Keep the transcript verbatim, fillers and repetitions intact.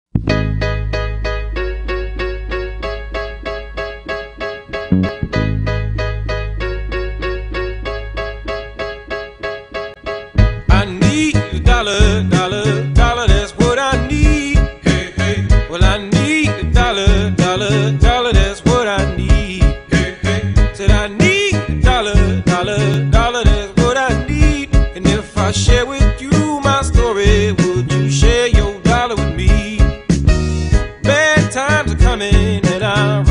I need a dollar, dollar, dollar, that's what I need. Hey, hey. Well, I need a dollar, dollar, dollar, that's what I need. Hey, hey. Said I need a dollar, dollar, dollar, that's what I need. And if I share with you my story, would you share your dollar with me? Bad times are coming and I